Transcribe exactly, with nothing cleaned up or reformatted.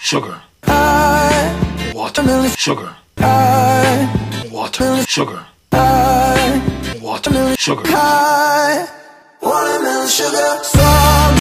sugar, I, watermelon, sugar, I, watermelon, sugar, I, watermelon, sugar. I, watermelon sugar. Strong.